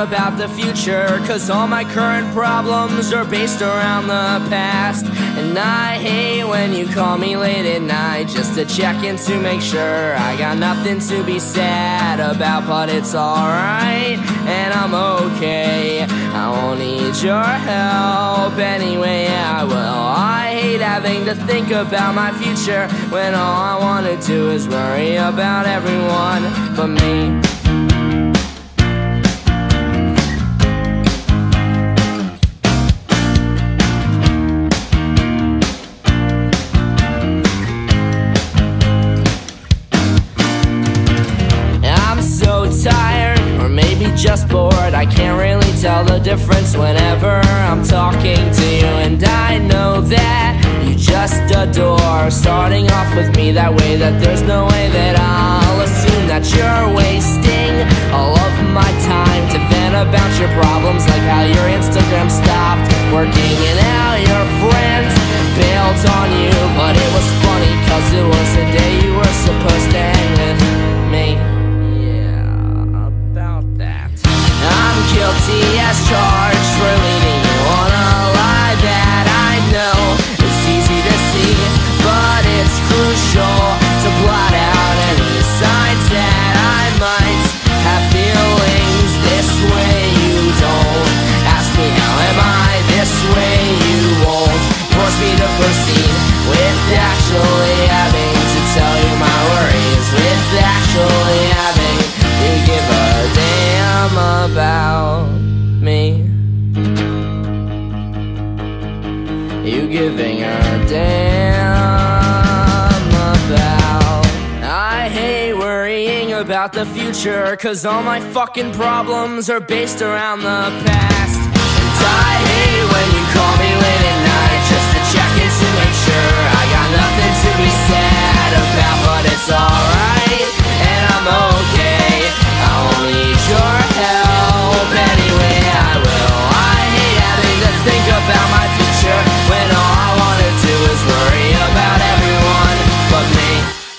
about the future, cause all my current problems are based around the past. And I hate when you call me late at night just to check in to make sure I got nothing to be sad about, but it's alright, and I'm okay. I won't need your help anyway, I will. I hate having to think about my future when all I wanna do is worry about everyone but me. Tired, or maybe just bored. I can't really tell the difference whenever I'm talking to you. And I know that you just adore starting off with me that way, that there's no way that I'll assume that you're wasting all of my time to vent about your problems, like how your Instagram stopped working and how your friends bailed on you. But it was funny cause it was the day you were supposed to hang with me. Guilty as charged for leading you on a lie that I know is easy to see, but it's crucial to blot out any signs that I might have feelings this way. You don't ask me how am I this way, you won't force me to proceed with actually having to tell you my worries, with actually having to give a damn about me. You giving a damn about. I hate worrying about the future, cause all my fucking problems are based around the past. And I hate when you call me late at night just to check in to make sure I got nothing to be sad about, but it's alright, and I'm okay. I won't need your help anyway, I will. I hate having to think about my future when all I wanna do is worry about everyone but me.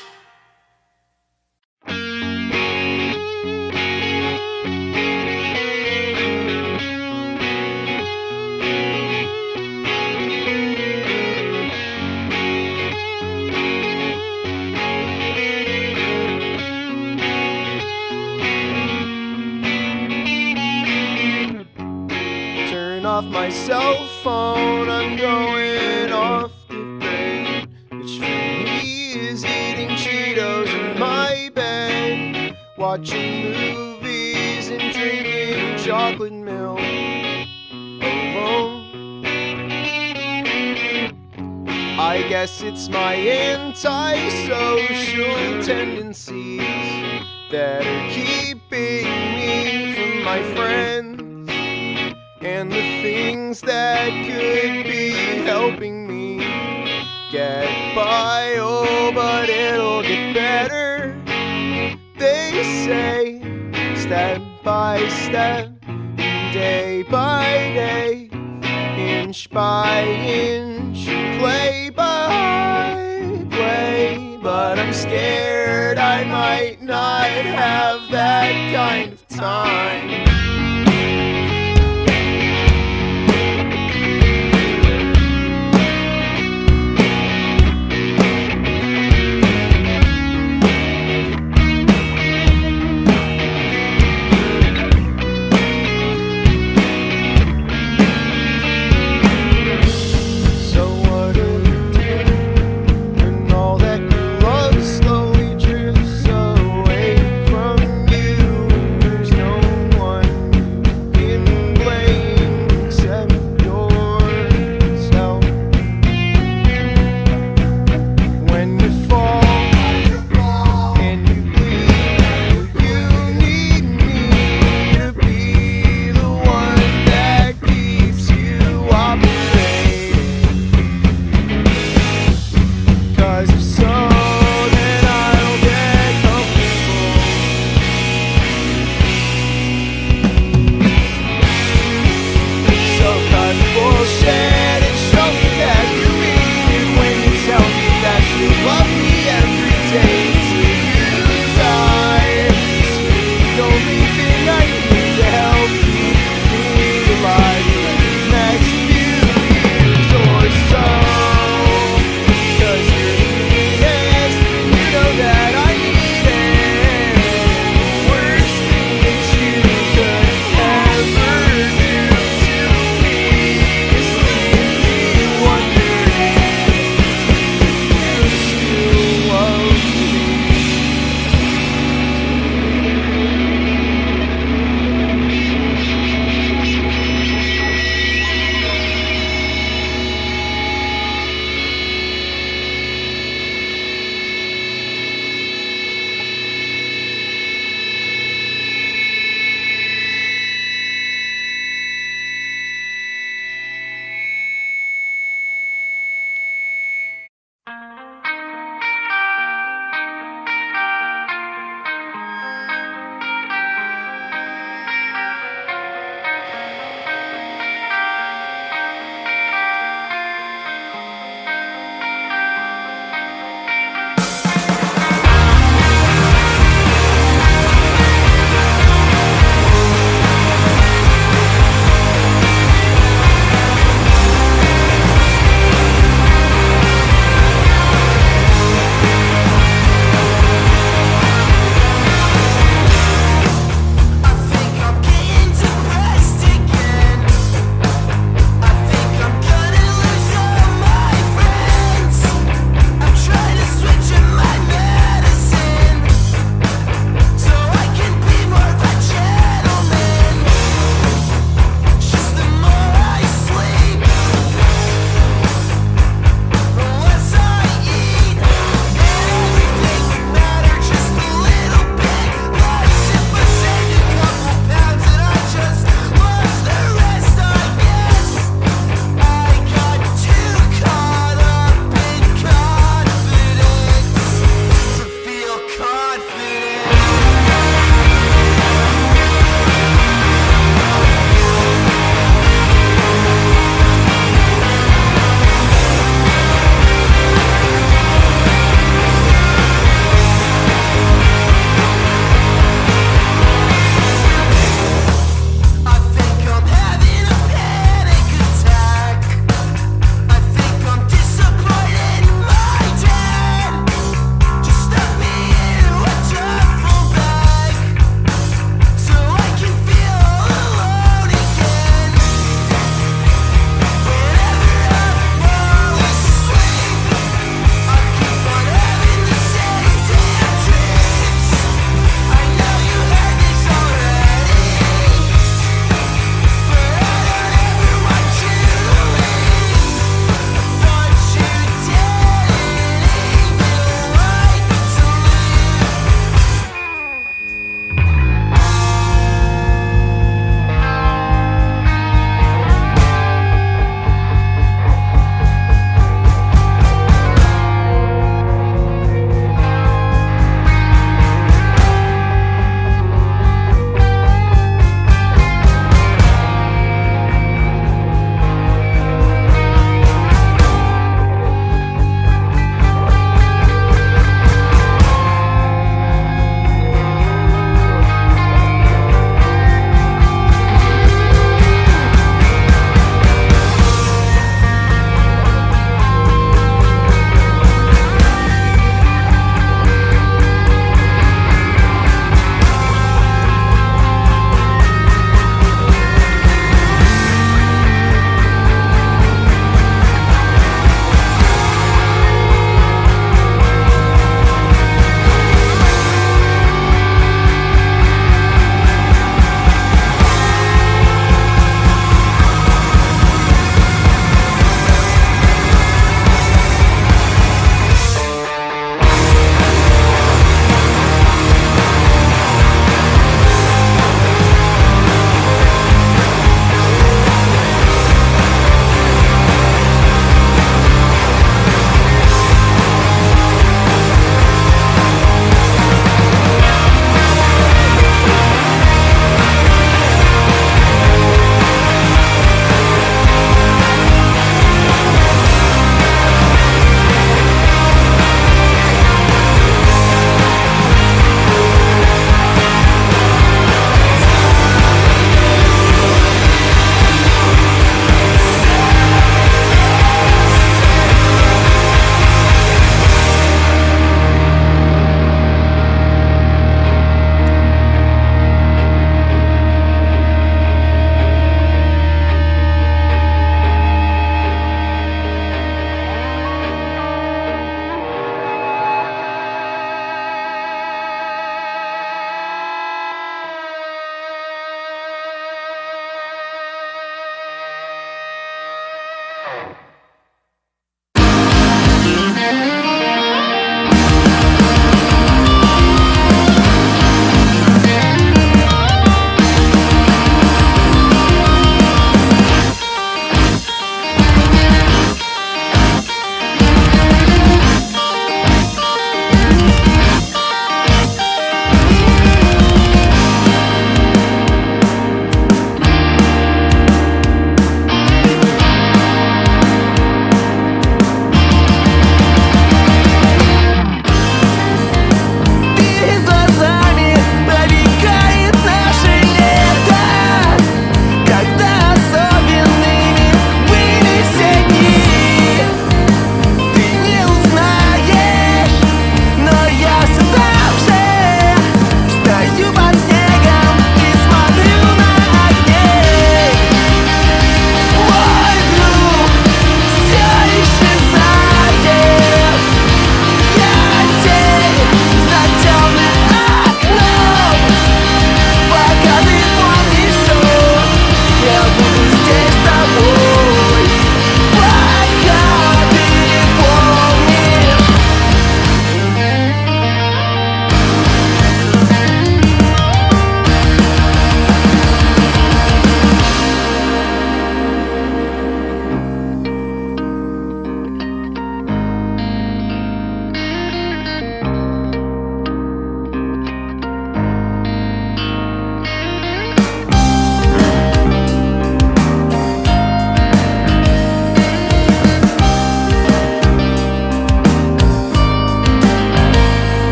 Off my cell phone, I'm going off the grid, which for me is eating Cheetos in my bed, watching movies and drinking chocolate milk alone. I guess it's my antisocial tendencies that are keeping me from my friends and the things that could be helping me get by. Oh, but it'll get better, they say, step by step, day by day, inch by inch, play by play. But I'm scared I might not have that kind of time. Slowly drifts away from you. There's no one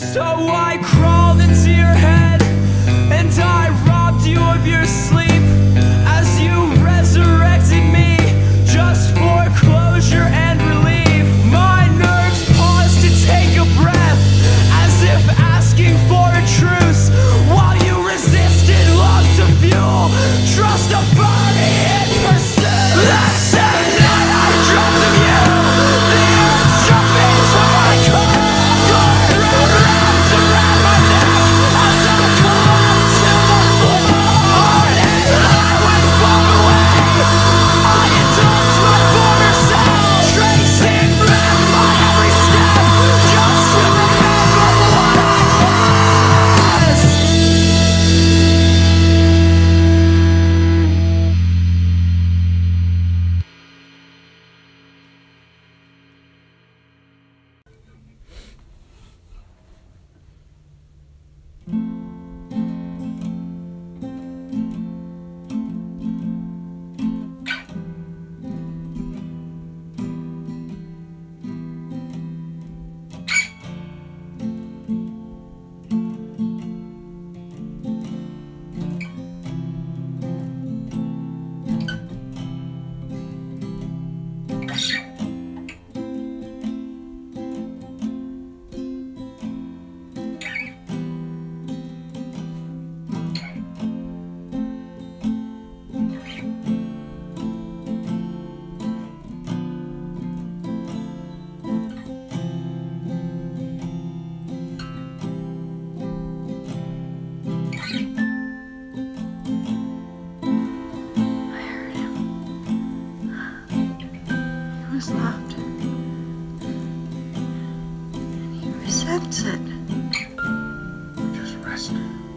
So I crawled into your head, and I robbed you of your sleep as you resurrected me just for closure and relief. My nerves paused to take a breath, as if asking for a truce, while you resisted love to fuel trust of burning in pursuit. That same night I dreamt of you. The earth struck me to my core. Wrapped around my neck as I collapsed to the floor. And I went far away. I indulged my former self, tracing back my every step just to remember what I was. Loved. He resents it. Just rest.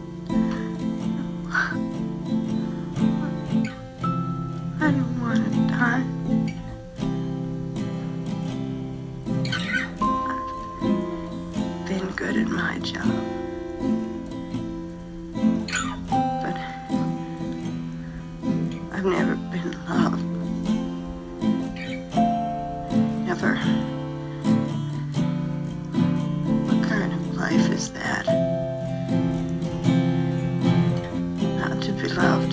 I don't want to die. I've been good at my job. But I've never been loved. Never. What kind of life is that? Not to be loved.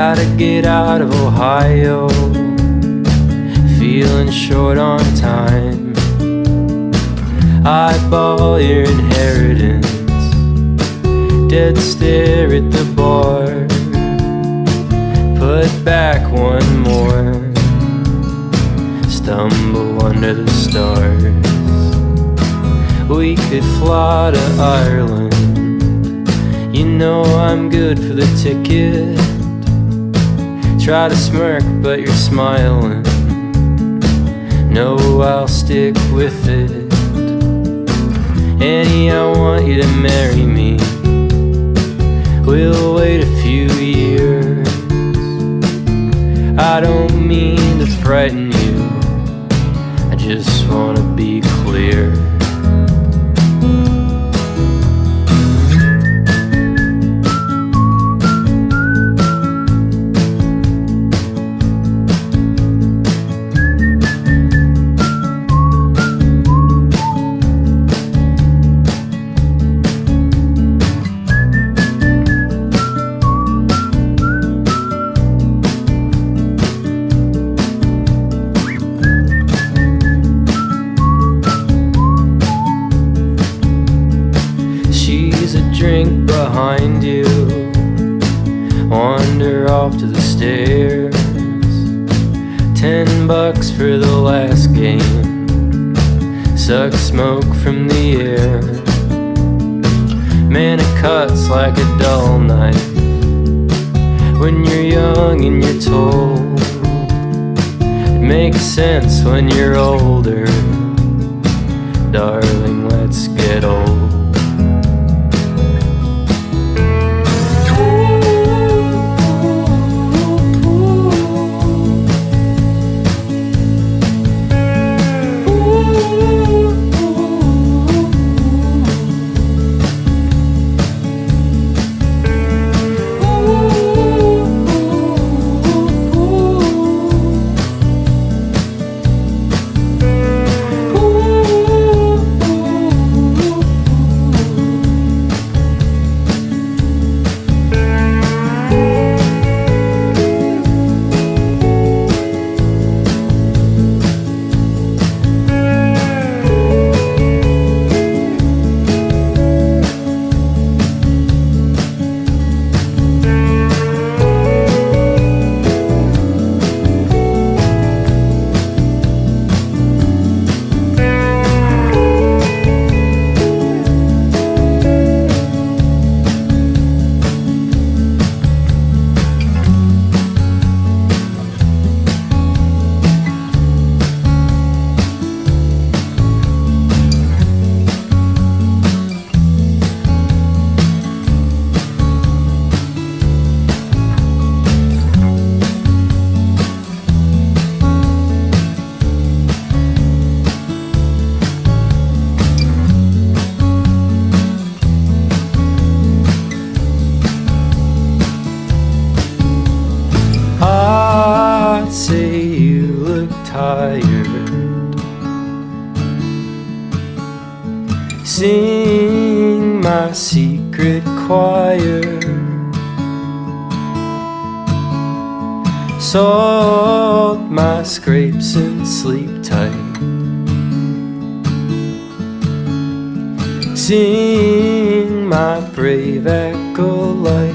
Gotta get out of Ohio, feeling short on time. Eyeball your inheritance, dead stare at the bar. Put back one more, stumble under the stars. We could fly to Ireland, you know I'm good for the ticket. Try to smirk but you're smiling, no, I'll stick with it. Annie, I want you to marry me, we'll wait a few years. I don't mean to frighten you, I just wanna be clear. Drink behind you, wander off to the stairs. $10 for the last game, suck smoke from the air. Man, it cuts like a dull knife when you're young and you're told. It makes sense when you're older, darling, let's get old. Sing my secret choir, salt my scrapes and sleep tight. Sing my brave acolyte.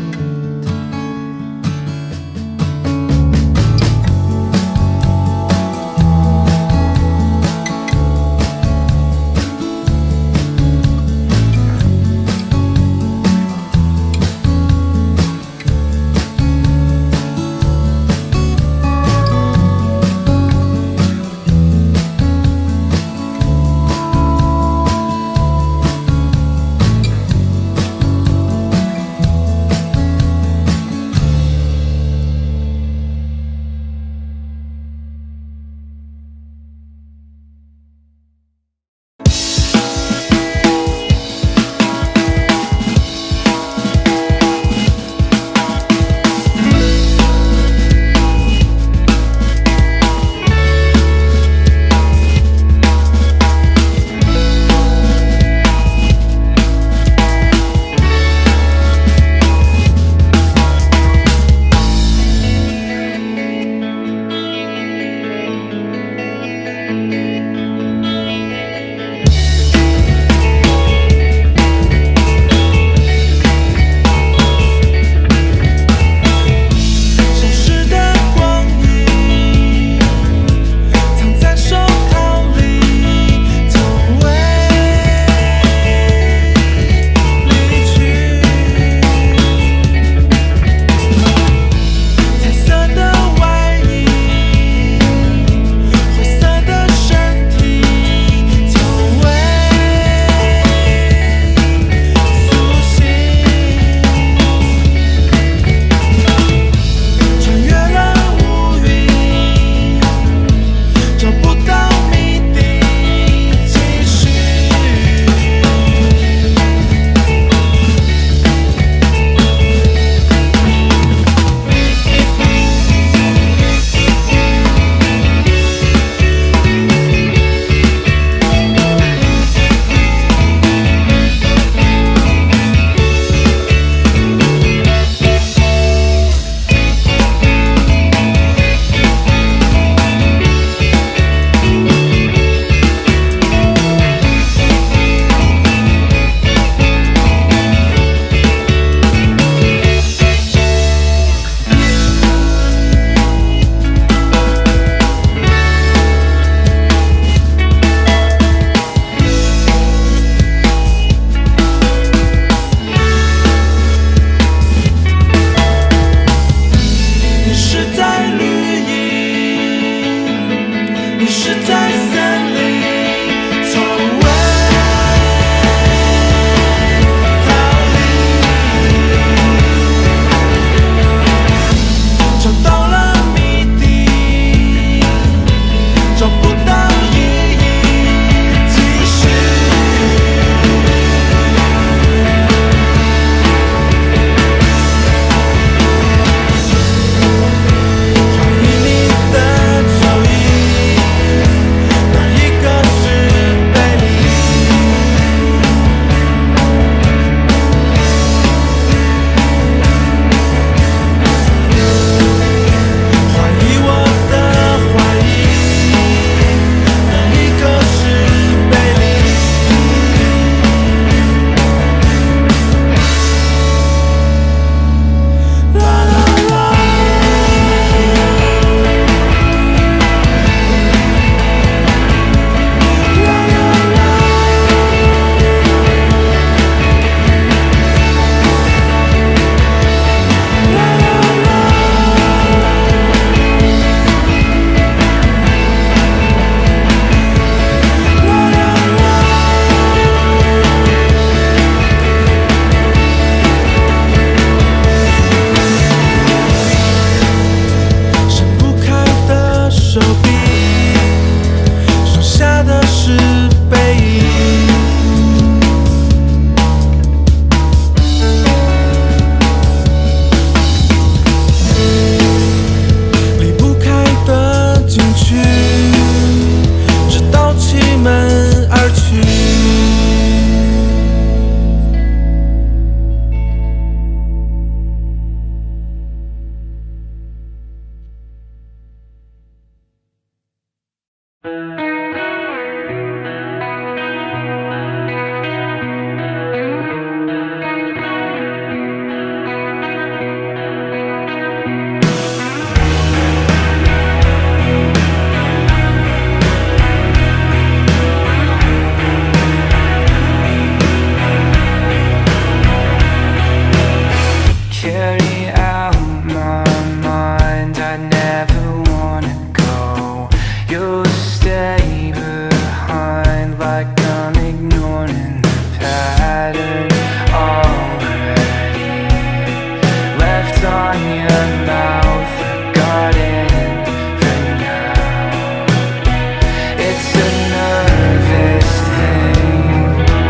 pattern already left on your mouth. Got in for now. It's a nervous thing,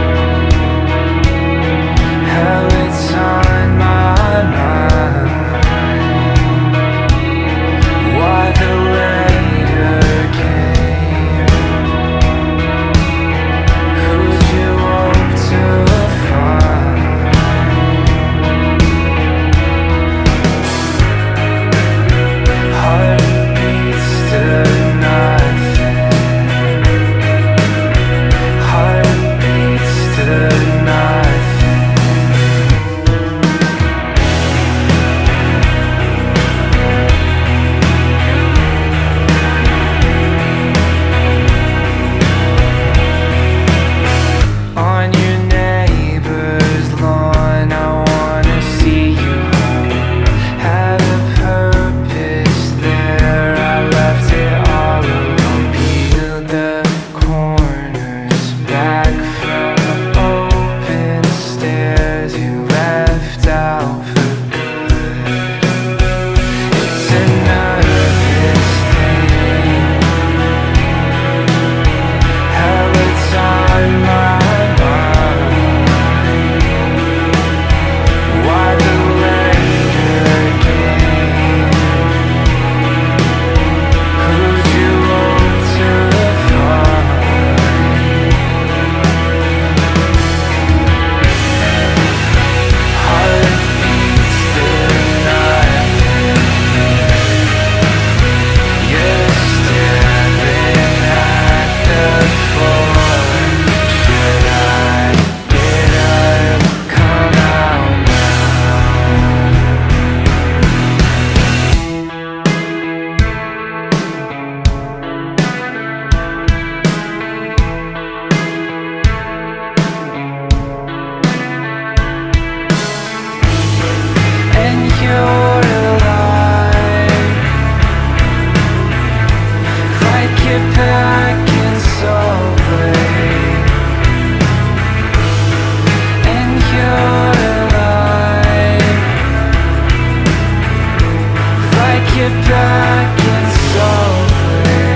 how it's on my mind. Why the later came? Who'd you hope to find? Heartbeats to nothing. Heartbeats to nothing. On your neighbor's lawn, I wanna see you home. Had a purpose there, I left it all alone. Peeled the corners back from open stairs you left out for good. It's a nervous thing, how it's on my mind. Why the later came? Who'd you hope to find? Heartbeats to nothing. You're staring at the floor. Should I get up, come out and you're alive, like you're back in Subway. And you're alive, like you're back in Subway.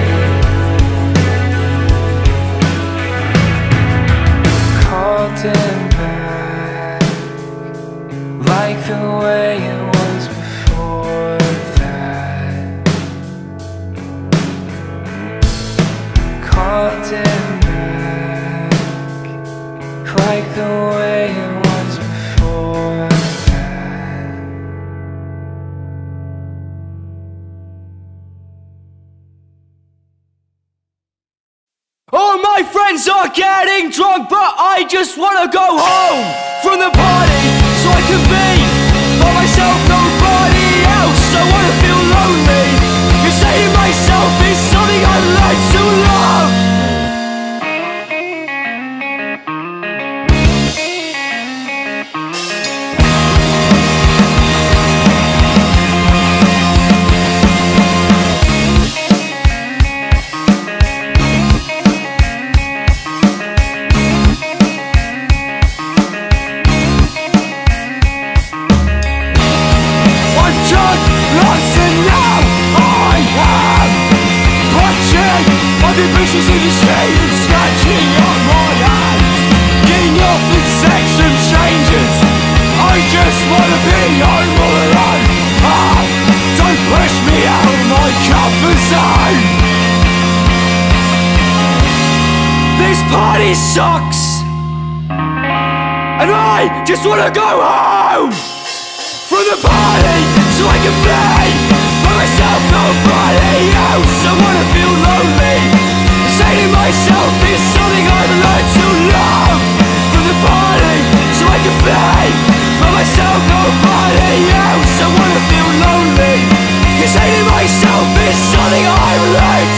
Called him back, like the way it was before that. Called him back, like the way it was before that. All my friends are getting drunk, but I just wanna go home from the party so I can be by myself, nobody else. I wanna feel lonely, 'cause saving myself is something I like to love. I'm drunk, lost, and now I am clutching my vibrations in the street and scratching on my hands, getting off with sex and strangers. I just wanna be home all alone. Don't push me out of my comfort zone. This party sucks, and I just wanna go home from the party so I can be by myself, nobody else. I wanna feel lonely, saving myself is something I've learned to love. From the party so I can be by myself, nobody else. I wanna feel lonely, 'cause hating myself is something I've learned